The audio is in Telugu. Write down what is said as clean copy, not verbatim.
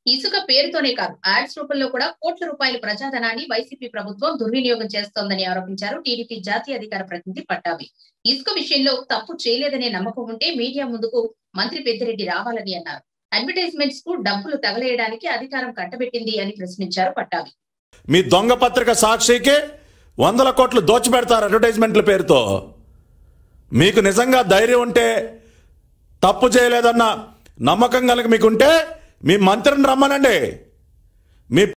ఇసుక పేరుతోనే కాదు, యాడ్స్ రూపంలో కూడా కోట్ల రూపాయల ప్రజాధనాన్ని వైసీపీ ప్రభుత్వం దుర్వినియోగం చేస్తోందని ఆరోపించారు టీడీపీ జాతీయ అధికార ప్రతినిధి పట్టాభి. ఇసుక విషయంలో తప్పు చేయలేదనే నమ్మకం ఉంటే మీడియా ముందుకు మంత్రి పెద్దిరెడ్డి రావాలని అన్నారు. అడ్వర్టైజ్మెంట్స్ కు డబ్బులు తగలేయడానికి అధికారం కట్టబెట్టింది అని ప్రశ్నించారు పట్టాభి. మీ దొంగ పత్రిక సాక్షికి 100 కోట్లు దోచిపెడతారు అడ్వర్టైజ్మెంట్ల పేరుతో. మీకు నిజంగా ధైర్యం ఉంటే, తప్పు చేయలేదన్న నమ్మకం కనుక మీకుంటే మీ మంత్రిని రమ్మనండి. మీ